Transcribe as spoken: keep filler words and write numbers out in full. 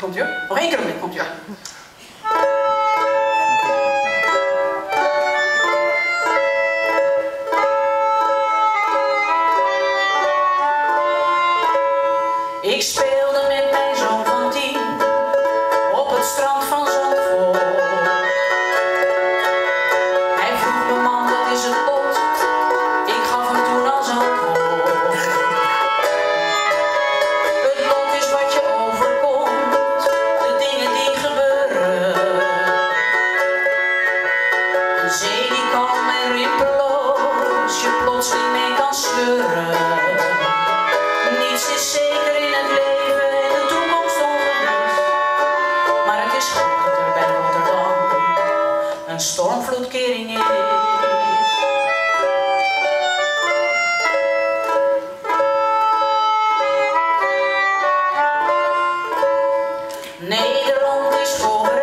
Komt u? Nog één keer opnieuw, komt u? Ik speelde met mijn zoon van tien op het strand van Zandvoort. Hij vroeg me, man, wat is het lot? Ik gaf hem toen als antwoord: het lot is wat je overkomt, de dingen die gebeuren. Een zee die kalm en rimpeloos je plotseling mee kan sleuren. Niets is zeker in het leven en de toekomst ongewis. Maar het is goed dat er bij Rotterdam een stormvloedkering is. Nederland is voor